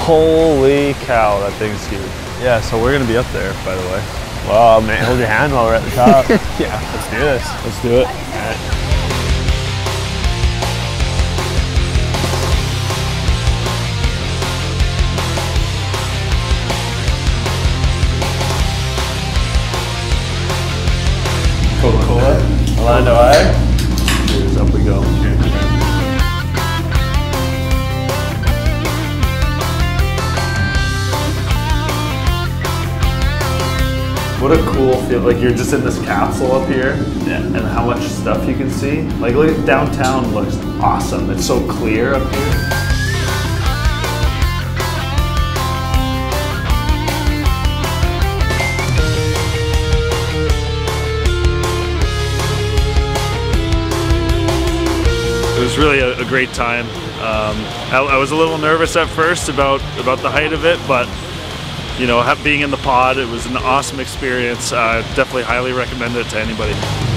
Holy cow, that thing's huge. Yeah, so we're gonna be up there, by the way. Well, man, hold your hand while we're at the top. Yeah, let's do this. Let's do it. All right. Coca-Cola Orlando Eye. Cheers, up we go. What a cool feel, like you're just in this capsule up here, yeah, and how much stuff you can see. Like look at downtown, looks awesome. It's so clear up here. It was really a great time. I was a little nervous at first about the height of it, but you know, being in the pod, it was an awesome experience. Definitely highly recommend it to anybody.